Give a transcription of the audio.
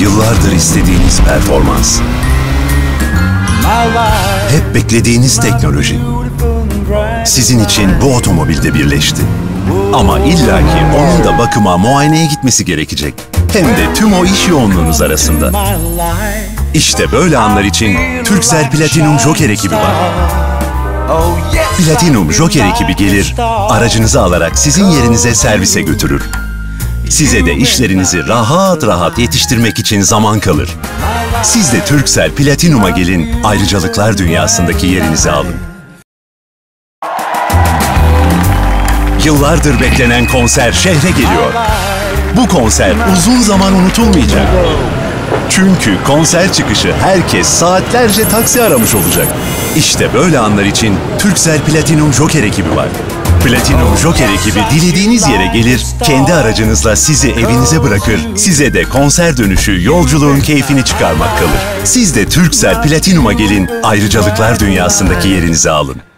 Yıllardır istediğiniz performans. Hep beklediğiniz teknoloji. Sizin için bu otomobilde birleşti. Ama illaki onun da bakıma, muayeneye gitmesi gerekecek. Hem de tüm o iş yoğunluğunuz arasında. İşte böyle anlar için Turkcell Platinum Joker ekibi var. Platinum Joker ekibi gelir, aracınızı alarak sizin yerinize servise götürür. Size de işlerinizi rahat rahat yetiştirmek için zaman kalır. Siz de Turkcell Platinum'a gelin, ayrıcalıklar dünyasındaki yerinizi alın. Yıllardır beklenen konser şehre geliyor. Bu konser uzun zaman unutulmayacak. Çünkü konser çıkışı herkes saatlerce taksi aramış olacak. İşte böyle anlar için Turkcell Platinum Joker ekibi var. Platinum Joker ekibi dilediğiniz yere gelir, kendi aracınızla sizi evinize bırakır, size de konser dönüşü yolculuğun keyfini çıkarmak kalır. Siz de Turkcell Platinum'a gelin, ayrıcalıklar dünyasındaki yerinizi alın.